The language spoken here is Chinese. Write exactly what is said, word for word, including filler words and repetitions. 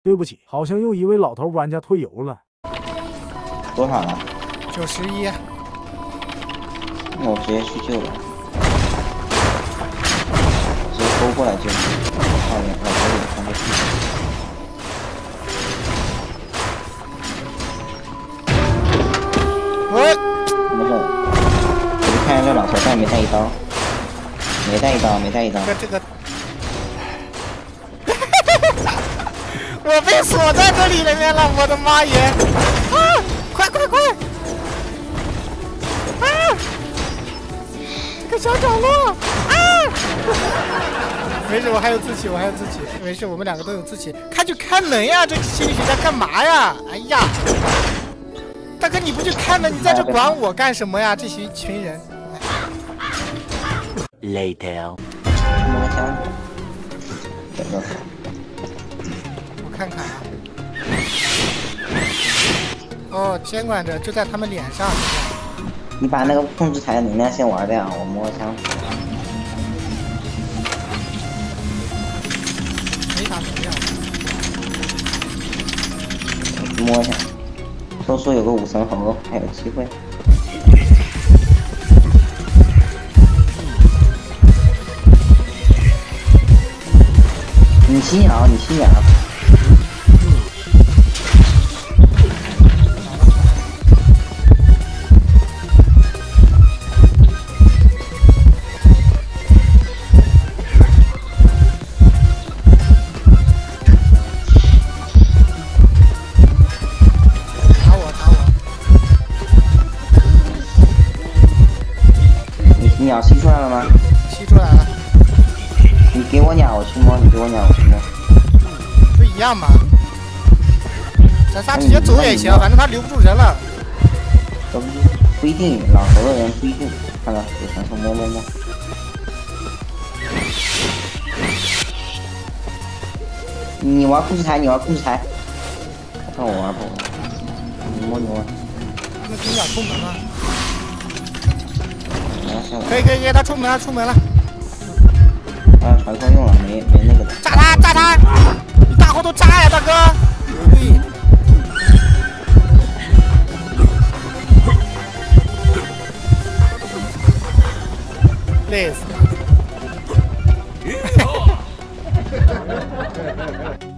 对不起，好像又一位老头玩家退游了。 多少了？ 九十一。 那我直接去救了，直接勾过来救。好点，我可以看过去。 喂， 没事，我就看见这老头带没带一刀，没带一刀，没带一刀。 这个这个。我被锁在这里里面了，我的妈耶！啊，快快快！啊，这个小角落啊！没事，我还有自己，我还有自己，没事，我们两个都有自己。开就开门呀，这心理学家干嘛呀？哎呀，大哥你不去开门，你在这管我干什么呀？这一群人。 Later。 摸枪，这个。 看看啊，哦，监管者就在他们脸上。 你把那个控制台的能量先玩掉，我摸枪。 没啥能量。 摸一下，说说有个五层猴，还有机会。你吸鸟，你吸鸟。 打我，打我！ 你你鸟吸出来了吗？ 吸出来了。 你给我鸟，我去摸；你给我鸟，我去摸。 不一样嘛？咱仨直接走也行，反正他留不住人了。 都不不一定，老头的人不一定。看到有传说摸摸摸。你玩控制台，你玩控制台。看我玩不玩？你摸你摸。 那警长出门了。 可可以可以可以，他出门了出门了。 啊，传送用了，没没那个的。 炸他炸他！你大后头炸呀，大哥！对。累死了。